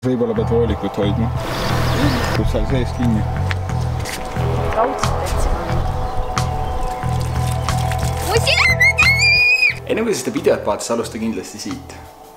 Võib-olla pead voolikut hoidma. Kus seal sees kinni? Raudselt otsima. Enne kui seda videot vaatas, alusta kindlasti siit.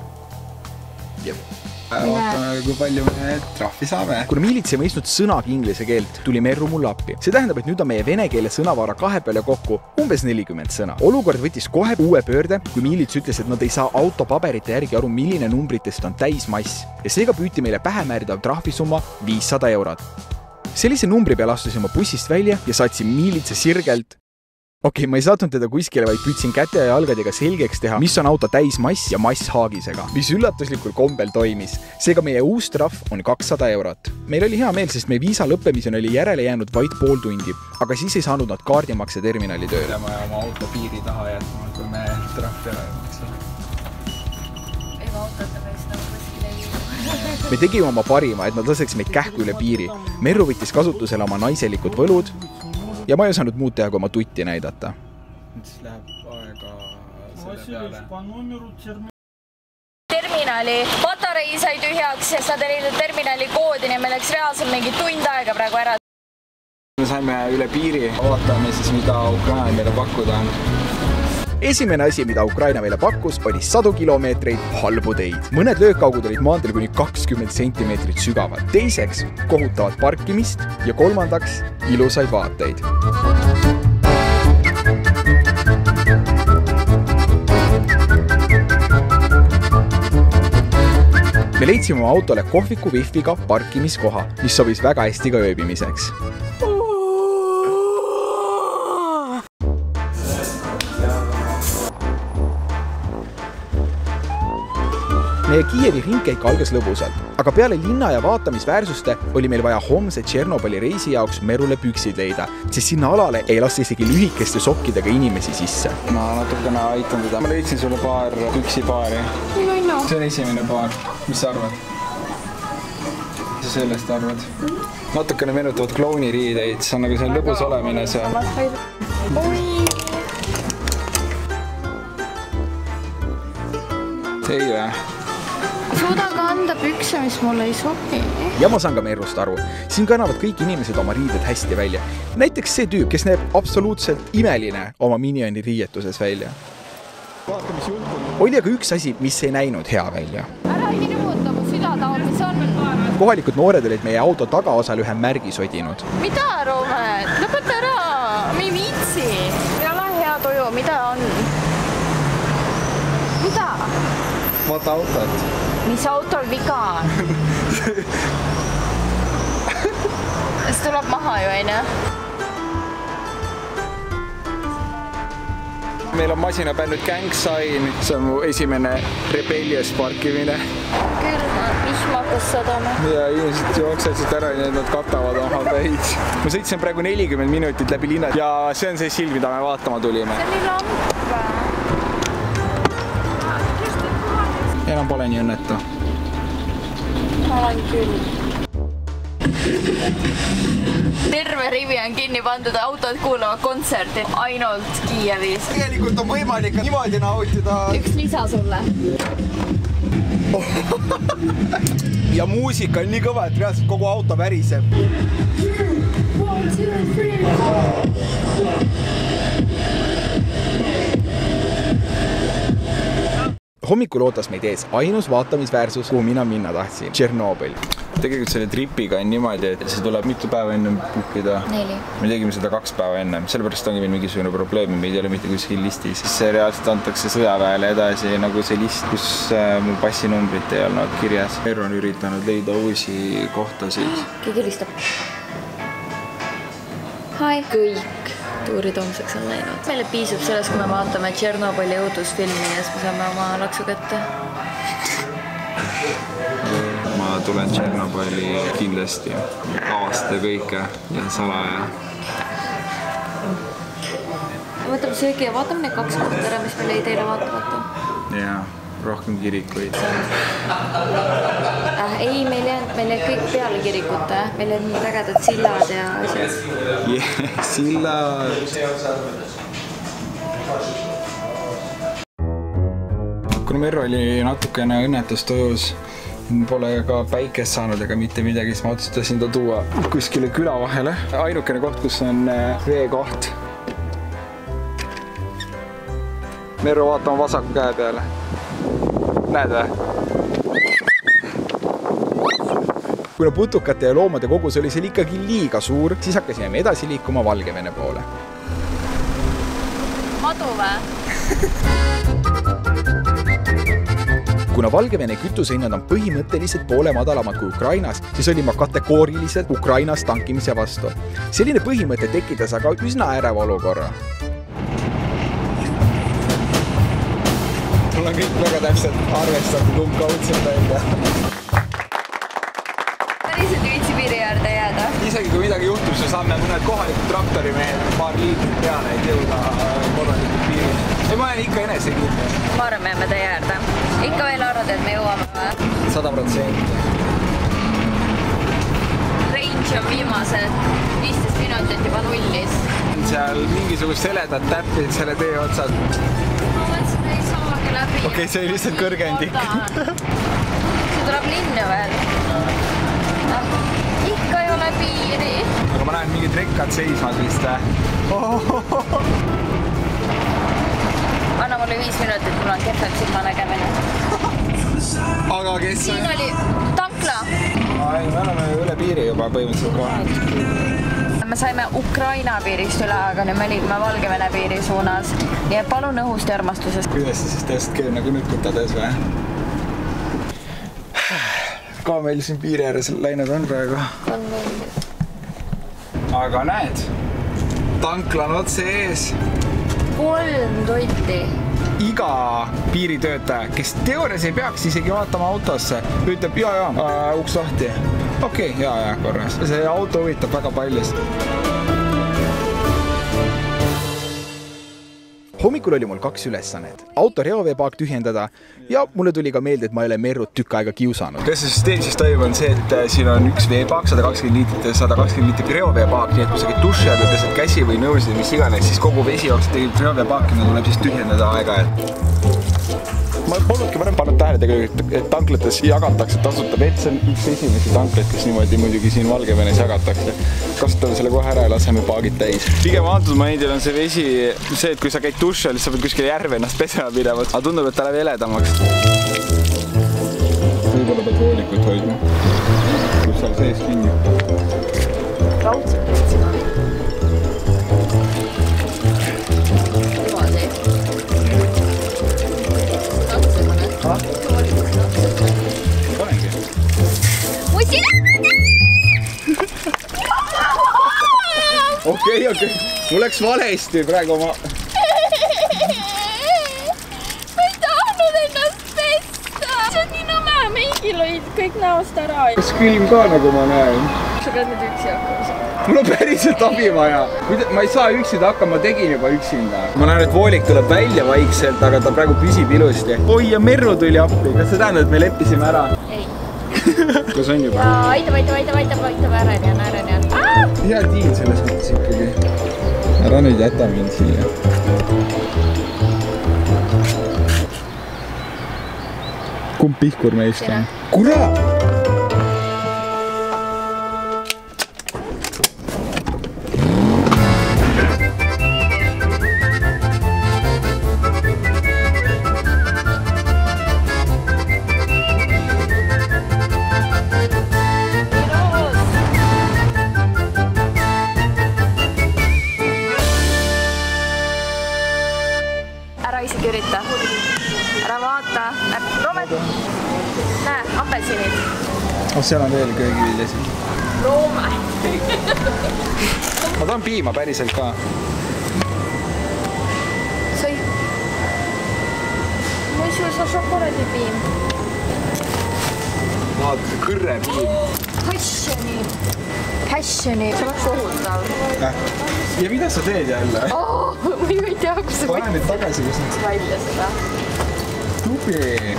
Vaatame, kui palju me trahvi saame. Kuna miilits ei mõistnud sõnagi inglise keelt, tuli Merru mulle appi. See tähendab, et nüüd on meie vene keele sõnavara kahe peale kokku umbes 40 sõna. Olukord võttis kohe uue pöörde, kui miilits ütles, et nad ei saa autopaberite järgi aru, milline numbritest on täismass. Ja seega püüti meile pähe määrida trahvisumma 500 eurot. Sellise numbri peale astusin ma bussist välja ja saatsin miilitse sirgelt. Okei, ma ei saatnud teda kuskile, vaid püüdsin käte ja jalgadega selgeks teha, mis on auto täismass ja mass haagisega, mis üllatuslikul kombel toimis. Seega meie uus trahv on 200 eurot. Meil oli hea meel, sest meie viisa lõppemisel oli järele jäänud vaid pool tundi, aga siis ei saanud nad kaardimakse terminali tööle. Peame oma auto piiri taha jätma, kui me trahvi ära ei maksa. Ega autota meist nagu kuskile ei. Me tegime oma parima, et nad laseks meid kähku üle piiri. Merru võttis kasutusele oma naiselikud võlud ja ma ei osanud muud teha, kui oma tutti näidata. Siis läheb aega selle peale. Terminali patarei sai tühjaks ja sa teed terminali koodi, nii me läks reaalselt mingi tund aega praegu ära. Me saime üle piiri, vaatame siis, mida Ukraina meile pakkuda on. Esimene asi, mida Ukraina meile pakkus, oli 100 kilomeetreid halbu teid. Mõned löökaugud olid maanteel kuni 20 sentimeetrit sügavad. Teiseks kohutavat parkimist ja kolmandaks ilusaid vaateid. Me leidsime oma autole kohviku wifiga parkimiskoha, mis sobis väga hästi ka ööbimiseks. Meie Kiievi ringkäik algas lõbusalt, aga peale linna ja vaatamisväärsuste oli meil vaja homse Tšernobõli reisi jaoks Merule püksid leida, sest sinna alale ei lasta isegi lühikeste sokkidega inimesi sisse. Ma natukene aitan teda. Ma leidsin sulle paar püksipaari. See on esimene paar. Mis sa arvad? Mis sa sellest arvad? Natukene meenutavad klouniriideid. See on nagu see lõbus olemine see. Ei või? Suudan ka anda pükse, mis mulle ei sobi. Ja ma saan ka Merrust aru. Siin kannavad kõik inimesed oma riided hästi välja. Näiteks see tüüp, kes näeb absoluutselt imeline oma minioni riietuses välja. Oli aga üks asi, mis ei näinud hea välja. Ära hirmuta mu süda taha, mis on? Kohalikud noored olid meie auto tagaosal ühe märgi sodinud. Mida, Roomet? Lõpeta ära! Me ei viitsi! Ei ole hea tuju, mida on? Mida? Vaata autot. Mis autol viga on? See tuleb maha ju, aine? Meil on masina päännud Gang Sign. See on mu esimene rebellious parkimine. Küll, vihma hakkas sadama. Ja inimesed jooksesid ära ja nad katavad oma päid. Ma sõitsin praegu 40 minutit läbi linna ja see on see silm, mida me vaatama tulime. See oli lamp. Enam pole nii õnnetu. Ma olen küll. Terve rivi on kinni pandud, autod kuulavad kontserti ainult Kiievis. Tegelikult on võimalik niimoodi nautida. Üks lisa sulle. Ja muusika on nii kõva, et reaalselt kogu auto väriseb. Hommikul ootas meid ees ainus vaatamisväärsus, kuhu mina minna tahtsin, Tšernobõl. Tegelikult selle tripiga on niimoodi, et see tuleb mitu päeva enne puhkida. 4. Me tegime seda 2 päeva enne, sellepärast ongi meil mingisugune probleemi, meid ei ole mitte kuskil listis. See reaalselt antakse sõjaväele edasi nagu see list, kus mu passinumbrit ei olnud kirjas. Merru on üritanud leida uusi kohtasid. Keegi helistab. Hai. Kõik tuurid homseks on läinud. Meile piisab sellest, kui me vaatame Tšernobõli õudusfilmi ja siis me saame oma laksu kätte. Ma tulen Tšernobõli kindlasti. Avastada kõike ja salaja. Võtame söögi ja vaatame need 2 kohta ära, mis meil ei teile vaatamata. Jaa, rohkem kirikuid. Ei, meil jäänud kõik peale kirikute. Meil jäänud nii ägedad sillad ja asjad. Sillad. Kuna Merru oli natukene õnnetustojus Pole ka päikest saanud ega mitte midagi, siis ma otsustasin ta tuua kuskile küla vahele. Ainukene koht, kus on veekoht. Merro, vaatama vasaku käe peale. Näed või? Kuna putukate ja loomade kogus oli seal ikkagi liiga suur, siis hakkasime me edasi liikuma Valgevene poole. Madu või? Kuna Valgevene kütusehinnad on põhimõtteliselt poole madalamad kui Ukrainas, siis olin ma kategooriliselt Ukrainas tankimise vastu. Selline põhimõte tekitas aga üsna äreva olukorra. Mul on kõik väga täpselt arvestatud umbkaudselt välja. Päriselt ei viitsi piiri äärde jääda. Isegi kui midagi juhtub, siis saame mõned kohalikud traktorimehed paar liitrit peale, et jõuda korralikult piiril. Ei, ma olen ikka enese kinni. Ma arvan, me jääme teie äärde. Ikka veel arvad, et me jõuame või? 100%. Range on viimased 15 minutit juba nullis. Seal mingisugust seledat täppid selle tee otsad. Ma mõtlesin, et ei saagi läbi. Okei, see oli lihtsalt kõrgendik. See tuleb linna veel. Ikka ei ole piiri. Aga ma näen mingid rekkad seismad vist. Anna mulle 5 minutit, mul on kehvem silma nägemine. Aga kes? Siin oli tankla. Ai, me oleme üle piiri juba põhimõtteliselt kohe. Me saime Ukraina piirist üle, aga nüüd me liigume Valgevene piiri suunas. Nii et palun õhust ja armastusest. Kuidas see siis täpselt käib nagu nutkutades või? Ka meil siin piiri ääres läinud on praegu. On meil. Aga näed, tankla on otse ees. 3 toiti. Iga piiritöötaja, kes teoorias ei peaks isegi vaatama autosse, ütleb uks lahti. Okei, korras. See auto huvitab väga paljust. Hommikul oli mul 2 ülesannet. Auto reoveepaak tühjendada ja mulle tuli ka meelde, et ma ei ole Merrut tükk aega kiusanud. Kas see süsteem siis toimub on see, et siin on üks veepaak, 120 liitrit ja 120 liitrit reoveepaak, nii et kui sa käid duši all ja pesed käsi või nõusid või mis iganes, siis kogu vesi jookseb tegelikult reoveepaakina tuleb siis tühjendada aega. Ma polnudki varem pannud tähele tegelikult, et tanklates jagatakse tasuta vett. See on üks esimesi tanklaid, kes niimoodi muidugi siin Valgevenes jagatakse. Kasutame selle kohe ära ja laseme paagid täis. Pigem antusmomendil on see vesi, see, et kui sa käid duši all, siis sa pead kuskile järve ennast pesema pidama. Aga tundub, et ta läheb heledamaks. Võib-olla pead hoolikut hoidma. Kus seal sees kinni? Raudselt võtsima. Okei. Mul läks valesti praegu oma... Ma ei tahtnud ennast pesta. See on nii nõme. Meigi lõid kõik näost ära. Kas külm ka nagu ma näen? Sa pead nüüd üksi hakkama. Mul on päriselt abi vaja. Ma ei saa üksinda hakkama, ma tegin juba üksinda. Ma näen, et voolik tuleb välja vaikselt, aga ta praegu püsib ilusti. Oi, ja Merru tuli appi. Kas see tähendab, et me leppisime ära? Ei. Kas on juba? Aitab ära nii. Hea diil selles mõttes ikkagi. Ära nüüd jäta mind siia. Kumb pihkur meist on? Kurat! Ürita. Ära vaata. Romed. Näe, apelsinid. Seal on veel köögiviljasid. Loome. Ma tahan piima päriselt ka. Sõi. Ma ei saa šokolaadipiim. Vaata, kõrre piim. Passioni. See oleks ohutav. Ja mida sa teed jälle? Ma ei tea, kus see pane nüüd tagasi, kus nüüd välja seda. Tubli!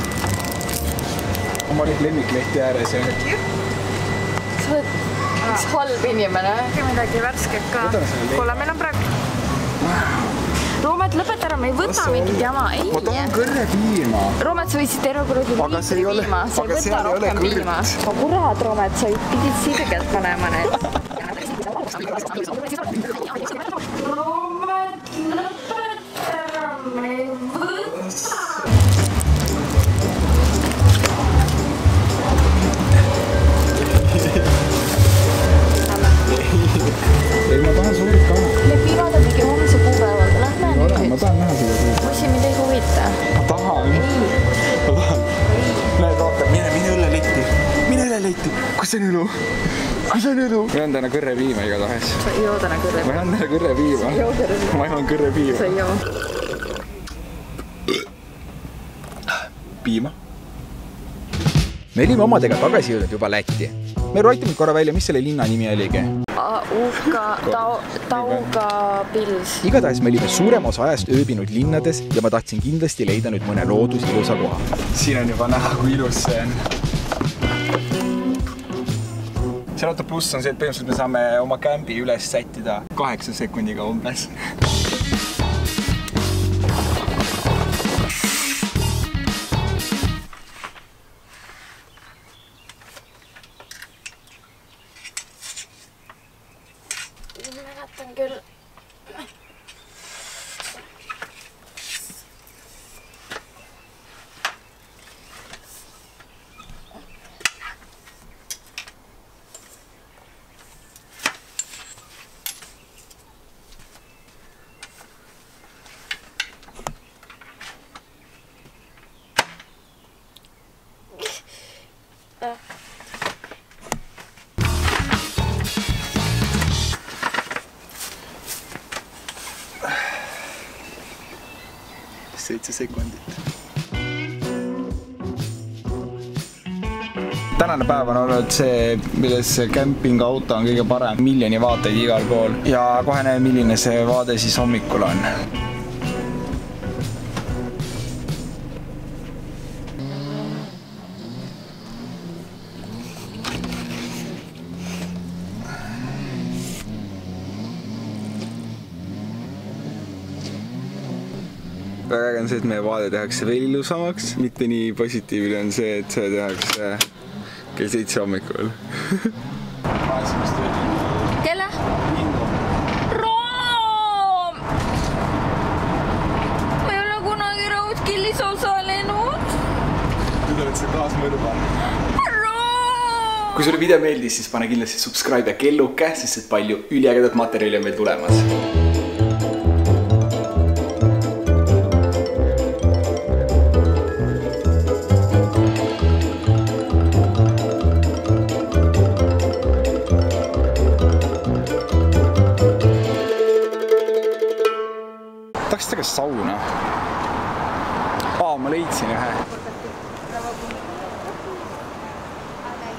Oma lemmiklehti ääres ja... Sa oled üks halb inimene. Midagi värsket ka. Kuule, meil on praegu... Roomet, lõpeta ära, me ei võta mingit jama. Ma tahan kõrrepiima. Roomet, sa võisid terve kuradi liitri piima. Sa ei võta rohkem piima. Kurat, Roomet, sa pidid sirgelt panema need. Roomet, lõpeta ära, me ei võta. Ei, ma tahan suurt ka. Me piimad on mingi homse kuupäevaga. Lähme nüüd. Ma tahan näha seda suurt. Musi, mind ei huvita. Ma tahan. Näed, vaata, mine õlleletti. Mine õlleletti. Kus on õlu? Kus on õlu? Ma joon täna kõrrepiima igatahes. Sa ei joo täna kõrrepiima. Ma joon täna kõrrepiima. Ma joon kõrrepiima. Sa ei joo. Piima. Me olime omadega tagasi jõudnud juba Lätti. Me roitame korra välja, mis selle linna nimi oligi. Tauga Pils. Igatahes me olime suurem osa ajast ööbinud linnades ja ma tahtsin kindlasti leida nüüd mõne loodus ilusa koha. Siin on juba näha, kui ilus see on. See auto pluss on see, et põhimõtteliselt me saame oma kämbi üles sättida 8 sekundiga umbes. Mäletan küll. Seitse sekundit. Tänane päev on olnud see, milles kämpingauto on kõige parem. Miljoni vaateid igal pool. Ja kohe näeme, milline see vaade siis hommikul on. Väga äge on see, et meie vaade tehakse veel ilusamaks. Mitte nii positiivne on see, et see tehakse kell 7 hommikul. Kelle? Room! Ma ei ole kunagi Roadkillis osalenud. Nüüd oled sa kaasmõrva. Room! Kui sulle video meeldis, siis pane kindlasti subscribe ja kelluke, sest et palju üliägedat materjali on meil tulemas. Tahaks tegema sauna. Ma leidsin ühe.